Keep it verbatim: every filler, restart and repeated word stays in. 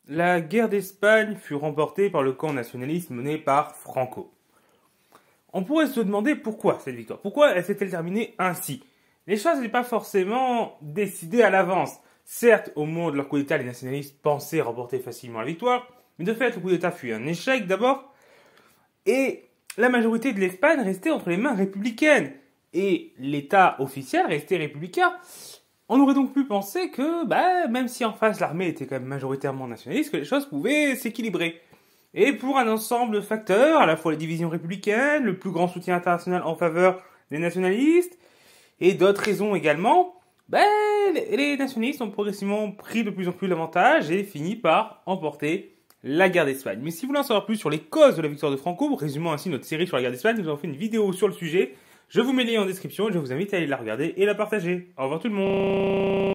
La guerre d'Espagne fut remportée par le camp nationaliste mené par Franco. On pourrait se demander pourquoi cette victoire, pourquoi elle s'est-elle terminée ainsi. Les choses n'étaient pas forcément décidées à l'avance. Certes, au moment de leur coup d'État, les nationalistes pensaient remporter facilement la victoire, mais de fait, le coup d'État fut un échec d'abord, et la majorité de l'Espagne restait entre les mains républicaines, et l'État officiel restait républicain. On aurait donc pu penser que, bah, même si en face l'armée était quand même majoritairement nationaliste, que les choses pouvaient s'équilibrer. Et pour un ensemble de facteurs, à la fois les divisions républicaines, le plus grand soutien international en faveur des nationalistes, et d'autres raisons également, ben, les nationalistes ont progressivement pris de plus en plus l'avantage et fini par emporter la guerre d'Espagne. Mais si vous voulez en savoir plus sur les causes de la victoire de Franco, résumant ainsi notre série sur la guerre d'Espagne, nous avons fait une vidéo sur le sujet. Je vous mets le lien en description et je vous invite à aller la regarder et la partager. Au revoir tout le monde.